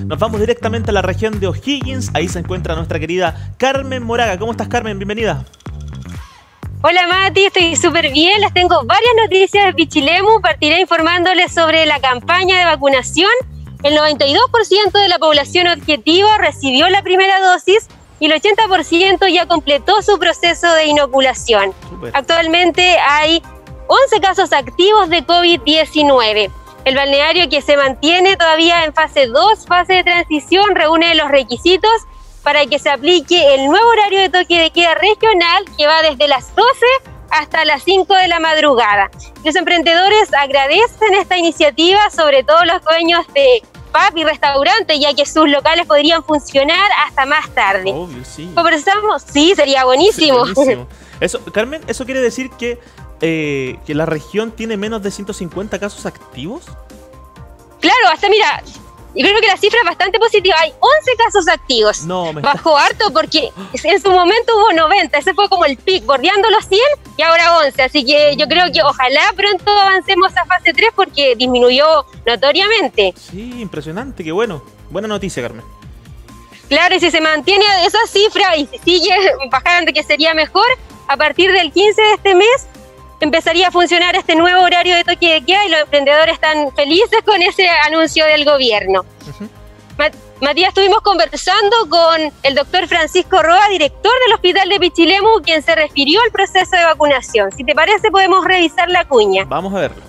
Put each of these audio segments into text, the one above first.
Nos vamos directamente a la región de O'Higgins. Ahí se encuentra nuestra querida Carmen Moraga. ¿Cómo estás, Carmen? Bienvenida. Hola Mati, estoy súper bien, les tengo varias noticias de Pichilemu. Partiré informándoles sobre la campaña de vacunación. El 92% de la población objetivo recibió la primera dosis y el 80% ya completó su proceso de inoculación. Super. Actualmente hay 11 casos activos de COVID-19. El balneario, que se mantiene todavía en fase 2, fase de transición, reúne los requisitos para que se aplique el nuevo horario de toque de queda regional, que va desde las 12 hasta las 5 de la madrugada. Los emprendedores agradecen esta iniciativa, sobre todo los dueños de pub y restaurantes, ya que sus locales podrían funcionar hasta más tarde. Obvio, sí. Conversamos, sí, sería buenísimo. Sí, buenísimo. Eso, Carmen, ¿eso quiere decir que la región tiene menos de 150 casos activos? Claro, hasta mira, yo creo que la cifra es bastante positiva. Hay 11 casos activos. No, bajó harto porque en su momento hubo 90. Ese fue como el pic, bordeando los 100 y ahora 11. Así que yo creo que ojalá pronto avancemos a fase 3 porque disminuyó notoriamente. Sí, impresionante, qué bueno. Buena noticia, Carmen. Claro, y si se mantiene esa cifra y si sigue bajando, que sería mejor, a partir del 15 de este mes empezaría a funcionar este nuevo horario de toque de queda y los emprendedores están felices con ese anuncio del gobierno. Matías, estuvimos conversando con el doctor Francisco Roa, director del Hospital de Pichilemu, quien se refirió al proceso de vacunación. Si te parece, podemos revisar la cuña. Vamos a verlo.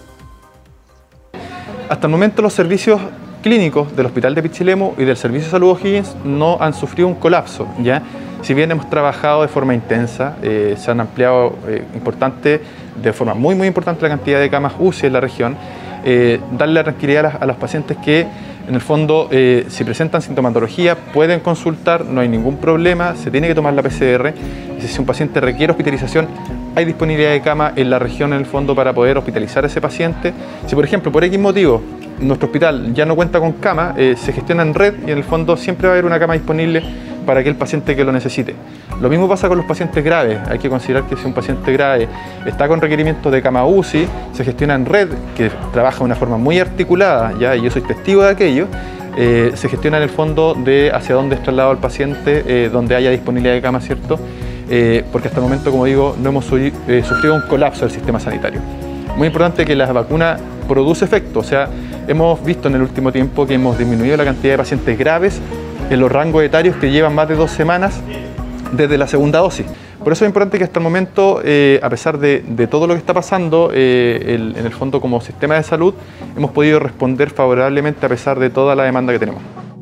Hasta el momento los servicios clínicos del Hospital de Pichilemu y del Servicio de Salud O'Higgins no han sufrido un colapso, ¿ya? Si bien hemos trabajado de forma intensa, se han ampliado de forma muy importante la cantidad de camas UCI en la región, darle la tranquilidad a los pacientes que en el fondo si presentan sintomatología pueden consultar, no hay ningún problema, se tiene que tomar la PCR, y si un paciente requiere hospitalización hay disponibilidad de cama en la región en el fondo para poder hospitalizar a ese paciente. Si por ejemplo por X motivo nuestro hospital ya no cuenta con cama, se gestiona en red y en el fondo siempre va a haber una cama disponible para aquel paciente que lo necesite. Lo mismo pasa con los pacientes graves. Hay que considerar que si un paciente grave está con requerimientos de cama UCI, se gestiona en red, que trabaja de una forma muy articulada, ¿ya? Y yo soy testigo de aquello. Se gestiona en el fondo de hacia dónde es trasladado el paciente, donde haya disponibilidad de cama, ¿cierto? Porque hasta el momento, como digo, no hemos sufrido un colapso del sistema sanitario. Muy importante que la vacuna produce efecto, o sea, hemos visto en el último tiempo que hemos disminuido la cantidad de pacientes graves en los rangos etarios que llevan más de 2 semanas desde la segunda dosis. Por eso es importante que hasta el momento, a pesar de todo lo que está pasando, en el fondo como sistema de salud, hemos podido responder favorablemente a pesar de toda la demanda que tenemos.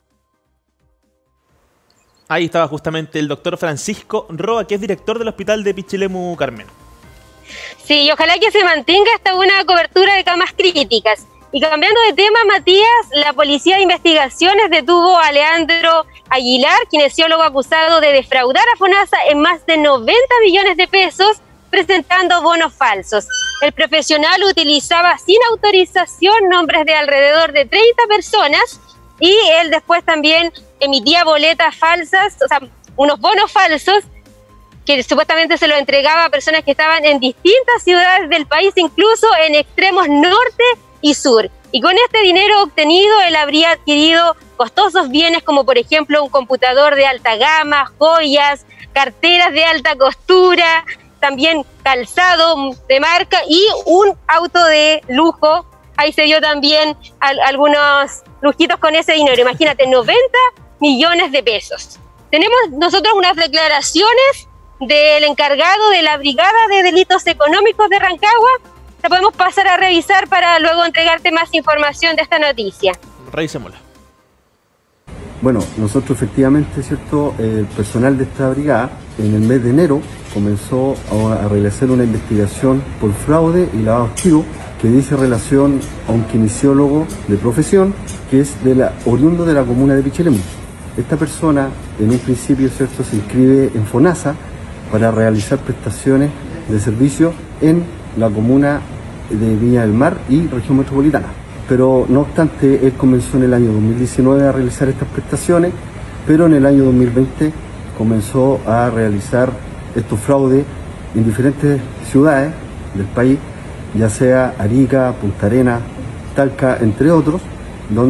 Ahí estaba justamente el doctor Francisco Roa, que es director del Hospital de Pichilemu, Carmen. Sí, y ojalá que se mantenga hasta una cobertura de camas críticas. Y cambiando de tema, Matías, la Policía de Investigaciones detuvo a Leandro Aguilar, kinesiólogo acusado de defraudar a FONASA en más de 90 millones de pesos, presentando bonos falsos. El profesional utilizaba sin autorización nombres de alrededor de 30 personas y él después también emitía boletas falsas, o sea, unos bonos falsos, que supuestamente se lo entregaba a personas que estaban en distintas ciudades del país, incluso en extremos norte y sur. Y con este dinero obtenido, él habría adquirido costosos bienes como por ejemplo un computador de alta gama, joyas, carteras de alta costura, también calzado de marca y un auto de lujo. Ahí se dio también algunos lujitos con ese dinero. Imagínate, 90 millones de pesos. Tenemos nosotros unas declaraciones del encargado de la Brigada de Delitos Económicos de Rancagua. La podemos pasar a revisar para luego entregarte más información de esta noticia. Revisémosla. Bueno, nosotros efectivamente, ¿cierto? El personal de esta brigada en el mes de enero comenzó a realizar una investigación por fraude y lavado de activos que dice relación a un kinesiólogo de profesión que es oriundo de la comuna de Pichilemu. Esta persona en un principio, ¿cierto?, se inscribe en FONASA para realizar prestaciones de servicio en la comuna de Viña del Mar y región metropolitana. Pero no obstante, él comenzó en el año 2019 a realizar estas prestaciones, pero en el año 2020 comenzó a realizar estos fraudes en diferentes ciudades del país, ya sea Arica, Punta Arenas, Talca, entre otros, donde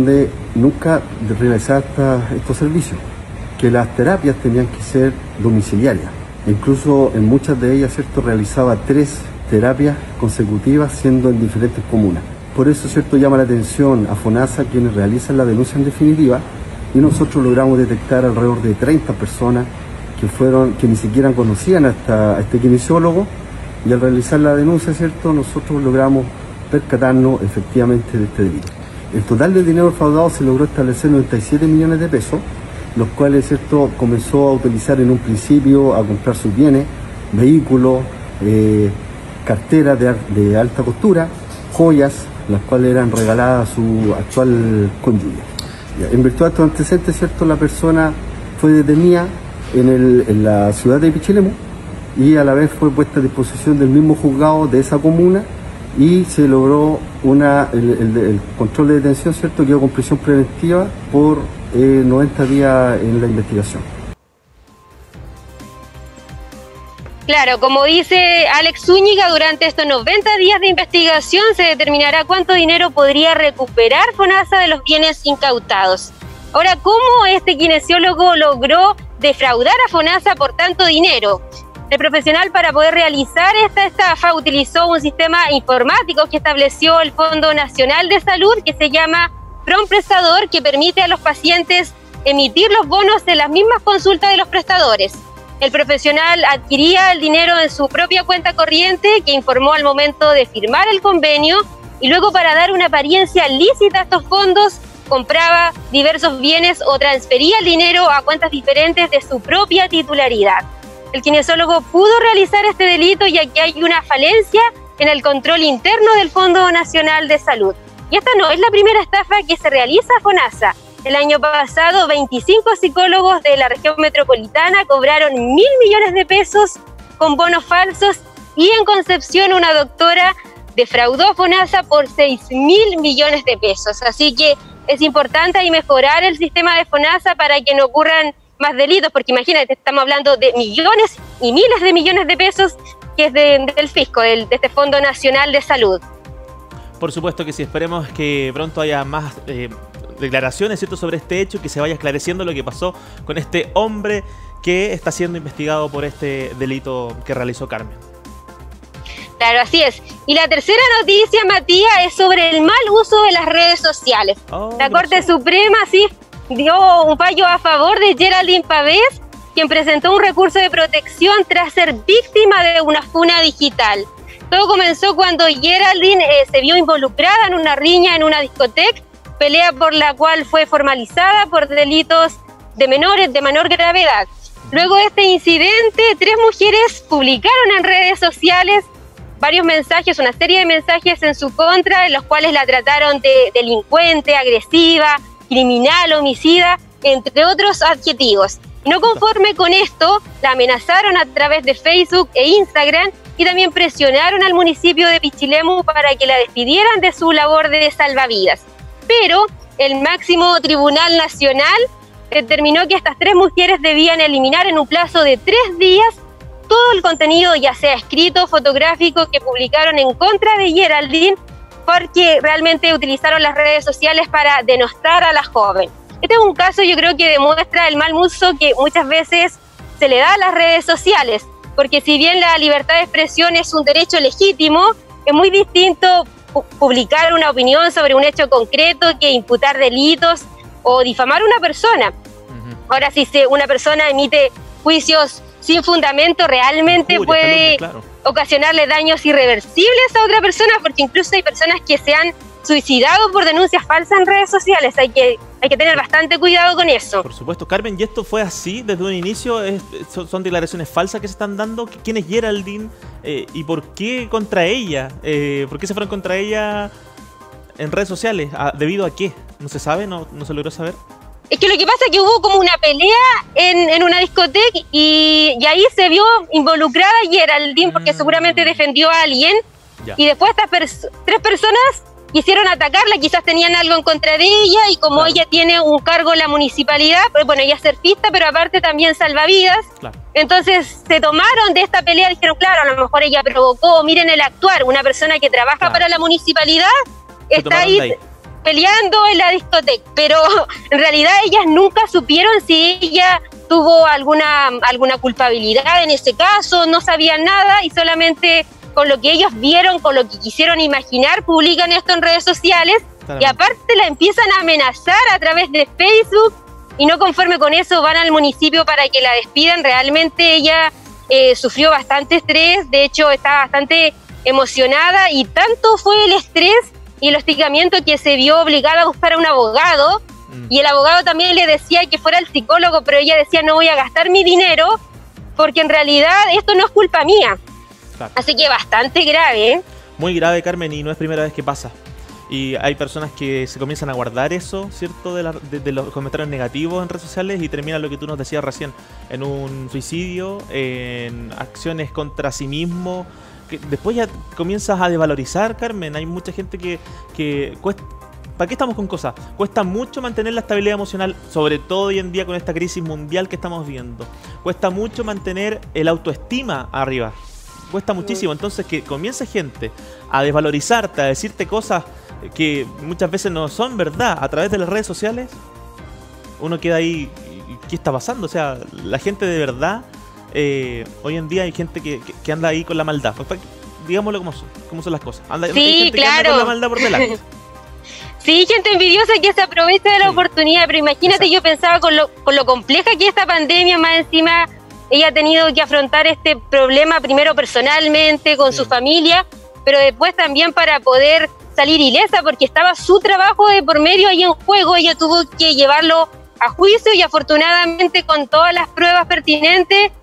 nunca realizaba estos servicios, que las terapias tenían que ser domiciliarias. Incluso en muchas de ellas, ¿cierto?, realizaba 3 terapias consecutivas siendo en diferentes comunas. Por eso, ¿cierto?, llama la atención a FONASA quienes realizan la denuncia en definitiva, y nosotros logramos detectar alrededor de 30 personas que ni siquiera conocían a este kinesiólogo, y al realizar la denuncia, ¿cierto?, nosotros logramos percatarnos efectivamente de este delito. El total del dinero defraudado se logró establecer 97 millones de pesos, los cuales, ¿cierto?, comenzó a utilizar en un principio a comprar sus bienes, vehículos, carteras de alta costura, joyas, las cuales eran regaladas a su actual cónyuge. En virtud de estos antecedentes, ¿cierto?, la persona fue detenida en la ciudad de Pichilemu y a la vez fue puesta a disposición del mismo juzgado de esa comuna y se logró el control de detención, ¿cierto?, quedó con prisión preventiva por 90 días en la investigación. Claro, como dice Alex Zúñiga, durante estos 90 días de investigación se determinará cuánto dinero podría recuperar FONASA de los bienes incautados. Ahora, ¿cómo este kinesiólogo logró defraudar a FONASA por tanto dinero? El profesional, para poder realizar esta estafa, utilizó un sistema informático que estableció el Fondo Nacional de Salud, que se llama PROM-Prestador, que permite a los pacientes emitir los bonos en las mismas consultas de los prestadores. El profesional adquiría el dinero en su propia cuenta corriente, que informó al momento de firmar el convenio, y luego, para dar una apariencia lícita a estos fondos, compraba diversos bienes o transfería el dinero a cuentas diferentes de su propia titularidad. El kinesiólogo pudo realizar este delito ya que hay una falencia en el control interno del Fondo Nacional de Salud. Y esta no es la primera estafa que se realiza a FONASA. El año pasado, 25 psicólogos de la región metropolitana cobraron 1.000 millones de pesos con bonos falsos, y en Concepción una doctora defraudó a FONASA por 6.000 millones de pesos. Así que es importante ahí mejorar el sistema de FONASA para que no ocurran más delitos, porque imagínate, estamos hablando de millones y miles de millones de pesos que es del fisco, de este Fondo Nacional de Salud. Por supuesto que sí, esperemos que pronto haya más declaraciones, ¿cierto?, sobre este hecho, que se vaya esclareciendo lo que pasó con este hombre que está siendo investigado por este delito que realizó Carmen. Claro, así es. Y la tercera noticia, Matías, es sobre el mal uso de las redes sociales. La Corte Suprema sí dio un fallo a favor de Geraldine Pavés, quien presentó un recurso de protección tras ser víctima de una funa digital. Todo comenzó cuando Geraldine se vio involucrada en una riña en una discoteca, pelea por la cual fue formalizada por delitos de menor gravedad. Luego de este incidente, 3 mujeres publicaron en redes sociales varios mensajes, una serie de mensajes en su contra, en los cuales la trataron de delincuente, agresiva, criminal, homicida, entre otros adjetivos. No conforme con esto, la amenazaron a través de Facebook e Instagram, y también presionaron al municipio de Pichilemu para que la despidieran de su labor de salvavidas. Pero el máximo tribunal nacional determinó que estas 3 mujeres debían eliminar en un plazo de 3 días todo el contenido, ya sea escrito, fotográfico, que publicaron en contra de Geraldine, porque realmente utilizaron las redes sociales para denostar a la joven. Este es un caso, yo creo, que demuestra el mal uso que muchas veces se le da a las redes sociales, porque si bien la libertad de expresión es un derecho legítimo, es muy distinto publicar una opinión sobre un hecho concreto que imputar delitos o difamar a una persona. Ahora, si una persona emite juicios sin fundamento, realmente puede ocasionarle daños irreversibles a otra persona, porque incluso hay personas que se han suicidado por denuncias falsas en redes sociales. Hay que tener bastante cuidado con eso. Por supuesto. Carmen, ¿y esto fue así desde un inicio? ¿Son declaraciones falsas que se están dando? ¿Quién es Geraldine? ¿Y por qué contra ella? ¿Por qué se fueron contra ella en redes sociales? ¿Debido a qué? ¿No se sabe? ¿No se logró saber? Es que lo que pasa es que hubo como una pelea en una discoteca y ahí se vio involucrada Geraldine, porque seguramente defendió a alguien. Ya. Y después estas 3 personas quisieron atacarla, quizás tenían algo en contra de ella, y como ella tiene un cargo en la municipalidad, pues bueno, ella es surfista, pero aparte también salvavidas. Entonces se tomaron de esta pelea, dijeron, claro, a lo mejor ella provocó, miren el actuar, una persona que trabaja para la municipalidad está ahí. peleando en la discoteca, pero en realidad ellas nunca supieron si ella tuvo alguna culpabilidad en ese caso, no sabían nada y solamente con lo que ellos vieron, con lo que quisieron imaginar, publican esto en redes sociales y aparte la empiezan a amenazar a través de Facebook y no conforme con eso van al municipio para que la despidan. Realmente ella sufrió bastante estrés, de hecho está bastante emocionada y tanto fue el estrés y el hostigamiento que se vio obligada a buscar a un abogado y el abogado también le decía que fuera el psicólogo, pero ella decía no voy a gastar mi dinero porque en realidad esto no es culpa mía. Claro. Así que bastante grave, ¿eh? Muy grave, Carmen, y no es primera vez que pasa. Y hay personas que se comienzan a guardar eso, ¿cierto? De los comentarios negativos en redes sociales y termina lo que tú nos decías recién, en un suicidio, en acciones contra sí mismo, que después ya comienzas a desvalorizar, Carmen. Hay mucha gente que cuesta. ¿Para qué estamos con cosas? Cuesta mucho mantener la estabilidad emocional, sobre todo hoy en día con esta crisis mundial que estamos viendo. Cuesta mucho mantener el autoestima arriba. Cuesta muchísimo. Entonces que comience gente a desvalorizarte, a decirte cosas que muchas veces no son verdad a través de las redes sociales, uno queda ahí, ¿qué está pasando? O sea, la gente de verdad, hoy en día hay gente que anda ahí con la maldad. Digámoslo cómo son las cosas. Sí, hay gente claro, que anda con la maldad por delante. Sí, gente envidiosa que se aprovecha de la oportunidad, pero imagínate, yo pensaba con lo compleja que es esta pandemia, más encima ella ha tenido que afrontar este problema primero personalmente, con su familia, pero después también para poder salir ilesa, porque estaba su trabajo de por medio ahí en juego, ella tuvo que llevarlo a juicio y afortunadamente con todas las pruebas pertinentes,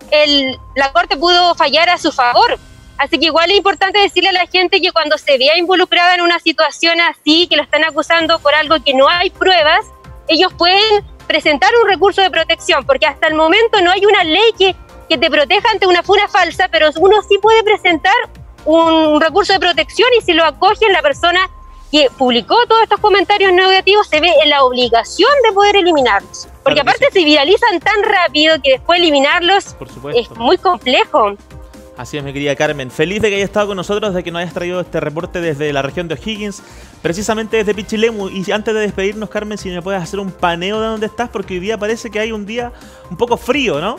la corte pudo fallar a su favor. Así que igual es importante decirle a la gente que cuando se vea involucrada en una situación así, que lo están acusando por algo que no hay pruebas, ellos pueden presentar un recurso de protección, porque hasta el momento no hay una ley que te proteja ante una funa falsa, pero uno sí puede presentar un recurso de protección y si lo acogen, la persona que publicó todos estos comentarios negativos se ve en la obligación de poder eliminarlos. Porque claro, aparte se viralizan tan rápido que después eliminarlos es muy complejo. Así es, mi querida Carmen. Feliz de que hayas estado con nosotros, de que nos hayas traído este reporte desde la región de O'Higgins, precisamente desde Pichilemu. Y antes de despedirnos, Carmen, si me puedes hacer un paneo de dónde estás, porque hoy día parece que hay un día un poco frío, ¿no?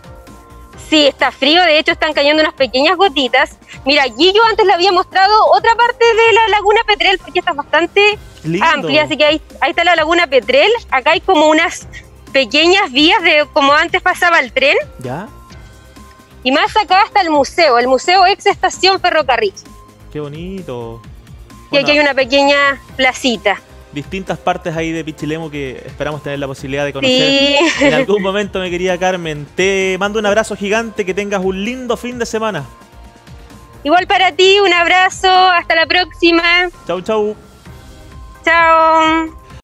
Sí, está frío, de hecho están cayendo unas pequeñas gotitas. Mira, aquí yo antes le había mostrado otra parte de la laguna Petrel, porque esta es bastante amplia, así que ahí está la laguna Petrel. Acá hay como unas pequeñas vías de como antes pasaba el tren. ¿Ya? Y más acá está el museo ex estación ferrocarril. Qué bonito. Y aquí hay una pequeña placita. Distintas partes ahí de Pichilemu que esperamos tener la posibilidad de conocer en algún momento, mi querida Carmen. Te mando un abrazo gigante, que tengas un lindo fin de semana. Igual para ti, un abrazo, hasta la próxima. Chau, chau. Chao.